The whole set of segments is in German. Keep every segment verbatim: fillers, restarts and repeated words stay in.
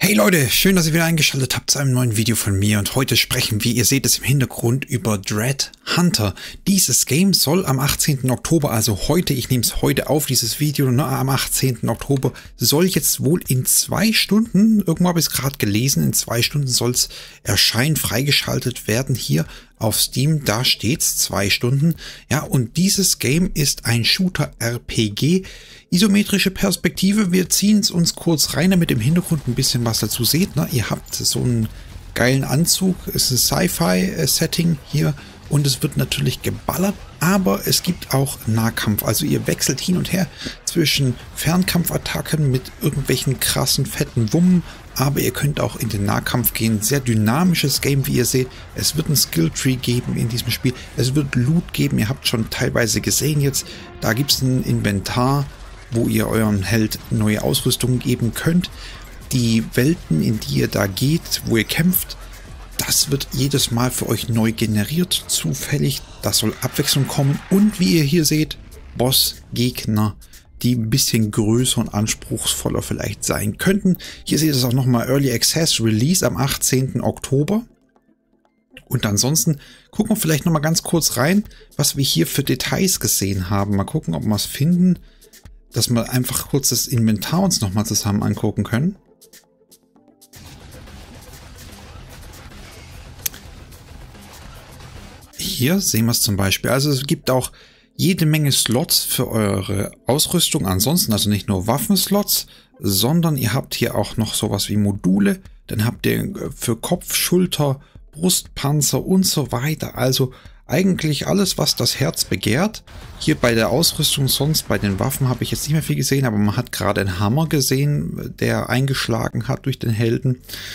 Hey Leute, schön, dass ihr wieder eingeschaltet habt zu einem neuen Video von mir und heute sprechen wir, ihr seht es im Hintergrund, über Dread Hunter. Dieses Game soll am achtzehnten Oktober, also heute, ich nehme es heute auf, dieses Video, ne, am achtzehnten Oktober, soll jetzt wohl in zwei Stunden, irgendwo habe ich es gerade gelesen, in zwei Stunden soll es erscheinen, freigeschaltet werden hier auf Steam, da steht's, zwei Stunden. Ja, und dieses Game ist ein Shooter-R P G, isometrische Perspektive. Wir ziehen es uns kurz rein, damit im Hintergrund ein bisschen was dazu seht. Ne? Ihr habt so einen geilen Anzug, es ist ein Sci-Fi-Setting hier und es wird natürlich geballert, aber es gibt auch Nahkampf. Also ihr wechselt hin und her zwischen Fernkampfattacken mit irgendwelchen krassen, fetten Wummen, aber ihr könnt auch in den Nahkampf gehen. Sehr dynamisches Game, wie ihr seht. Es wird ein Skilltree geben in diesem Spiel. Es wird Loot geben. Ihr habt schon teilweise gesehen jetzt, da gibt es ein Inventar, wo ihr eurem Held neue Ausrüstung geben könnt. Die Welten, in die ihr da geht, wo ihr kämpft, das wird jedes Mal für euch neu generiert, zufällig. Das soll Abwechslung kommen. Und wie ihr hier seht, Bossgegner, die ein bisschen größer und anspruchsvoller vielleicht sein könnten. Hier seht ihr es auch nochmal Early Access Release am achtzehnten Oktober. Und ansonsten gucken wir vielleicht nochmal ganz kurz rein, was wir hier für Details gesehen haben. Mal gucken, ob wir es finden, dass wir einfach kurz das Inventar uns nochmal zusammen angucken können. Hier sehen wir es zum Beispiel. Also es gibt auch jede Menge Slots für eure Ausrüstung. Ansonsten also nicht nur Waffenslots, sondern ihr habt hier auch noch sowas wie Module. Dann habt ihr für Kopf, Schulter, Brustpanzer und so weiter. Also eigentlich alles, was das Herz begehrt. Hier bei der Ausrüstung, sonst bei den Waffen habe ich jetzt nicht mehr viel gesehen, aber man hat gerade einen Hammer gesehen, der eingeschlagen hat durch den Helden.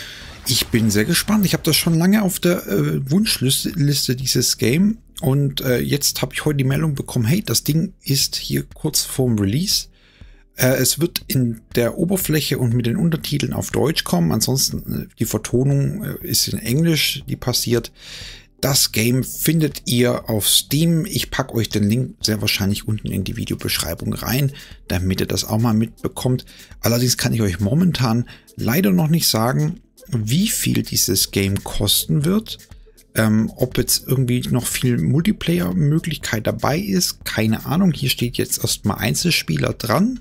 Ich bin sehr gespannt. Ich habe das schon lange auf der äh, Wunschliste, dieses Game. Und äh, jetzt habe ich heute die Meldung bekommen, hey, das Ding ist hier kurz vorm Release. Äh, es wird in der Oberfläche und mit den Untertiteln auf Deutsch kommen. Ansonsten äh, die Vertonung äh, ist in Englisch, die passiert. Das Game findet ihr auf Steam. Ich packe euch den Link sehr wahrscheinlich unten in die Videobeschreibung rein, damit ihr das auch mal mitbekommt. Allerdings kann ich euch momentan leider noch nicht sagen, wie viel dieses Game kosten wird. Ähm, ob jetzt irgendwie noch viel Multiplayer-Möglichkeit dabei ist, keine Ahnung. Hier steht jetzt erstmal Einzelspieler dran.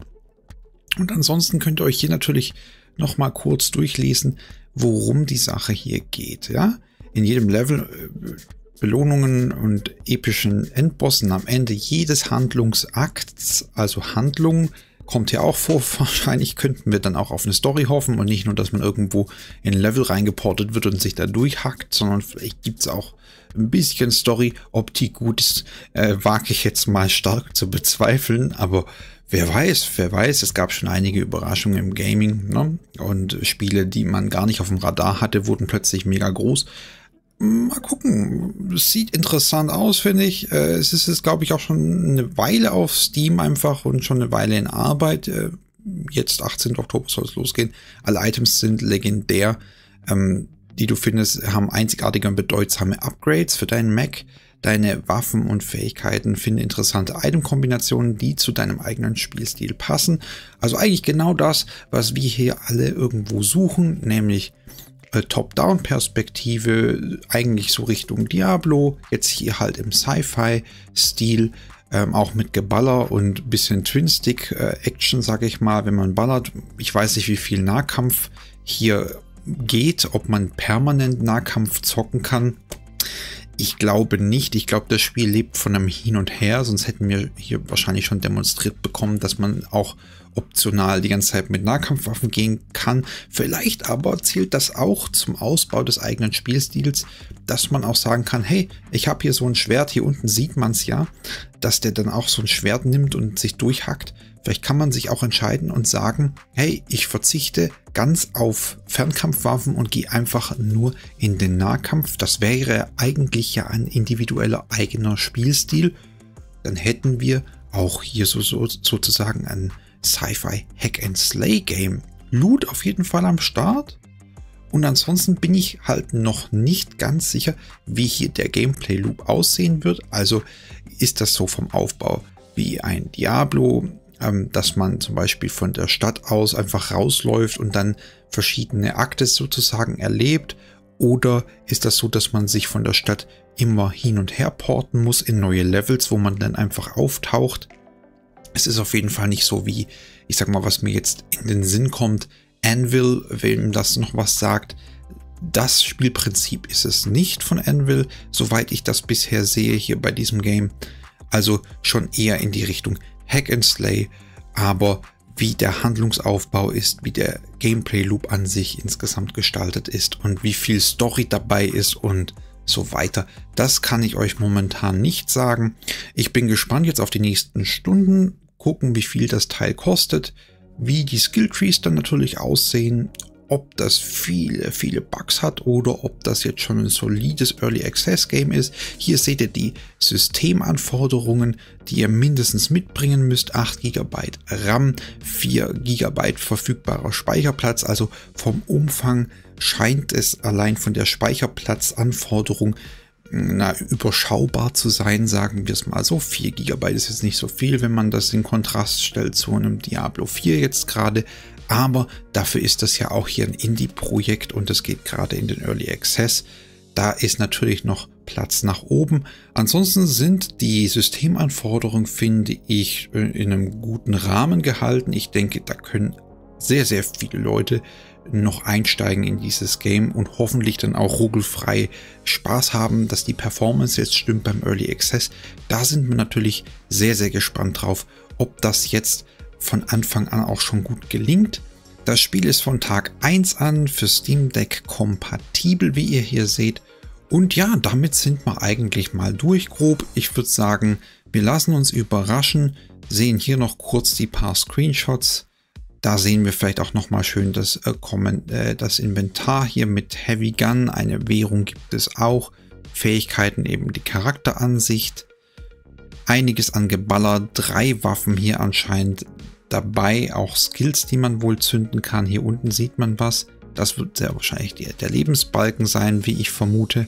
Und ansonsten könnt ihr euch hier natürlich noch mal kurz durchlesen, worum die Sache hier geht. Ja? In jedem Level äh, Belohnungen und epischen Endbossen am Ende jedes Handlungsakts, also Handlung, kommt hier auch vor. Wahrscheinlich könnten wir dann auch auf eine Story hoffen und nicht nur, dass man irgendwo in ein Level reingeportet wird und sich da durchhackt, sondern vielleicht gibt es auch ein bisschen Story. Ob die gut ist, äh, wage ich jetzt mal stark zu bezweifeln, aber wer weiß, wer weiß, es gab schon einige Überraschungen im Gaming, ne? Und Spiele, die man gar nicht auf dem Radar hatte, wurden plötzlich mega groß. Mal gucken, es sieht interessant aus, finde ich. Es ist jetzt, glaube ich, auch schon eine Weile auf Steam einfach und schon eine Weile in Arbeit. Jetzt, achtzehnten Oktober, soll es losgehen. Alle Items sind legendär. Die du findest, haben einzigartige und bedeutsame Upgrades für deinen Mac. Deine Waffen und Fähigkeiten finden interessante Itemkombinationen, die zu deinem eigenen Spielstil passen. Also eigentlich genau das, was wir hier alle irgendwo suchen, nämlich Top-Down-Perspektive, eigentlich so Richtung Diablo, jetzt hier halt im Sci-Fi-Stil, ähm, auch mit Geballer und bisschen Twin-Stick-Action, sage ich mal, wenn man ballert. Ich weiß nicht, wie viel Nahkampf hier geht, ob man permanent Nahkampf zocken kann. Ich glaube nicht. Ich glaube, das Spiel lebt von einem Hin und Her, sonst hätten wir hier wahrscheinlich schon demonstriert bekommen, dass man auch optional die ganze Zeit mit Nahkampfwaffen gehen kann. Vielleicht aber zählt das auch zum Ausbau des eigenen Spielstils, dass man auch sagen kann, hey, ich habe hier so ein Schwert, hier unten sieht man es ja, dass der dann auch so ein Schwert nimmt und sich durchhackt. Vielleicht kann man sich auch entscheiden und sagen, hey, ich verzichte ganz auf Fernkampfwaffen und gehe einfach nur in den Nahkampf. Das wäre eigentlich ja ein individueller eigener Spielstil. Dann hätten wir auch hier so, so sozusagen ein Sci-Fi Hack-and-Slay-Game. Loot auf jeden Fall am Start. Und ansonsten bin ich halt noch nicht ganz sicher, wie hier der Gameplay-Loop aussehen wird. Also ist das so vom Aufbau wie ein Diablo, ähm, dass man zum Beispiel von der Stadt aus einfach rausläuft und dann verschiedene Akte sozusagen erlebt? Oder ist das so, dass man sich von der Stadt immer hin und her porten muss in neue Levels, wo man dann einfach auftaucht? Es ist auf jeden Fall nicht so wie, ich sag mal, was mir jetzt in den Sinn kommt, Anvil, wem das noch was sagt. Das Spielprinzip ist es nicht von Anvil, soweit ich das bisher sehe hier bei diesem Game. Also schon eher in die Richtung Hack and Slay, aber wie der Handlungsaufbau ist, wie der Gameplay-Loop an sich insgesamt gestaltet ist und wie viel Story dabei ist und so weiter. Das kann ich euch momentan nicht sagen. Ich bin gespannt jetzt auf die nächsten Stunden, gucken, wie viel das Teil kostet, wie die Skilltrees dann natürlich aussehen, ob das viele, viele Bugs hat oder ob das jetzt schon ein solides Early Access Game ist. Hier seht ihr die Systemanforderungen, die ihr mindestens mitbringen müsst. acht Gigabyte RAM, vier Gigabyte verfügbarer Speicherplatz. Also vom Umfang scheint es allein von der Speicherplatzanforderung na, überschaubar zu sein, sagen wir es mal so. vier Gigabyte ist jetzt nicht so viel, wenn man das in Kontrast stellt zu einem Diablo vier jetzt gerade. Aber dafür ist das ja auch hier ein Indie-Projekt und es geht gerade in den Early Access. Da ist natürlich noch Platz nach oben. Ansonsten sind die Systemanforderungen, finde ich, in einem guten Rahmen gehalten. Ich denke, da können sehr, sehr viele Leute noch einsteigen in dieses Game und hoffentlich dann auch ruckelfrei Spaß haben, dass die Performance jetzt stimmt beim Early Access. Da sind wir natürlich sehr, sehr gespannt drauf, ob das jetzt von Anfang an auch schon gut gelingt. Das Spiel ist von Tag eins an für Steam Deck kompatibel, wie ihr hier seht. Und ja, damit sind wir eigentlich mal durch grob. Ich würde sagen, wir lassen uns überraschen, sehen hier noch kurz die paar Screenshots. Da sehen wir vielleicht auch noch mal schön das, äh, äh, das Inventar hier mit Heavy Gun. Eine Währung gibt es auch. Fähigkeiten eben die Charakteransicht. Einiges an Geballer, drei Waffen hier anscheinend dabei, auch Skills, die man wohl zünden kann. Hier unten sieht man was. Das wird sehr wahrscheinlich der, der Lebensbalken sein, wie ich vermute.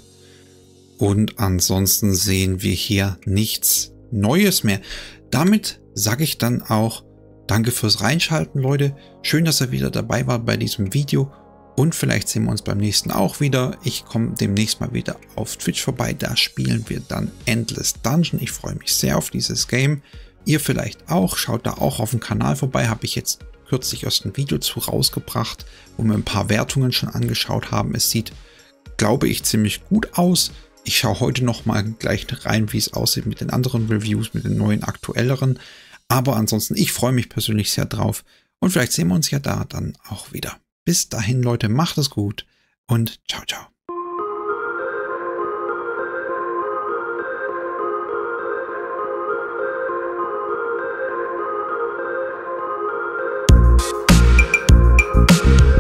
Und ansonsten sehen wir hier nichts Neues mehr. Damit sage ich dann auch danke fürs Reinschalten, Leute. Schön, dass ihr wieder dabei wart bei diesem Video. Und vielleicht sehen wir uns beim nächsten auch wieder. Ich komme demnächst mal wieder auf Twitch vorbei. Da spielen wir dann Endless Dungeon. Ich freue mich sehr auf dieses Game. Ihr vielleicht auch. Schaut da auch auf dem Kanal vorbei. Habe ich jetzt kürzlich erst ein Video zu rausgebracht, wo wir ein paar Wertungen schon angeschaut haben. Es sieht, glaube ich, ziemlich gut aus. Ich schaue heute noch mal gleich rein, wie es aussieht mit den anderen Reviews, mit den neuen, aktuelleren. Aber ansonsten, ich freue mich persönlich sehr drauf. Und vielleicht sehen wir uns ja da dann auch wieder. Bis dahin, Leute, macht es gut und ciao, ciao. We'll be right back.